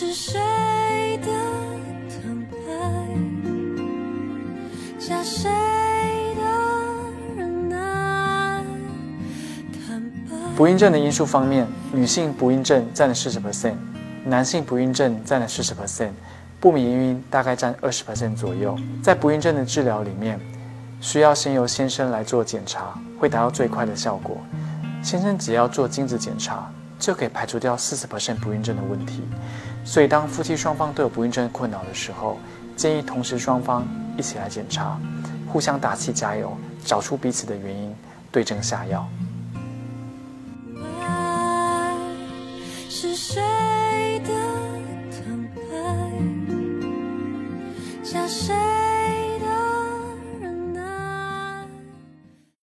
是谁的坦白，加谁的忍耐？ 不孕症的因素方面，女性不孕症占了40%，男性不孕症占了40%，不明原因大概占20% 左右。在不孕症的治疗里面，需要先由先生来做检查，会达到最快的效果。先生只要做精子检查，就可以排除掉40% 不孕症的问题。所以当夫妻双方都有不孕症困扰的时候，建议同时双方一起来检查，互相打气加油，找出彼此的原因，对症下药。 爱是谁的坦白，加谁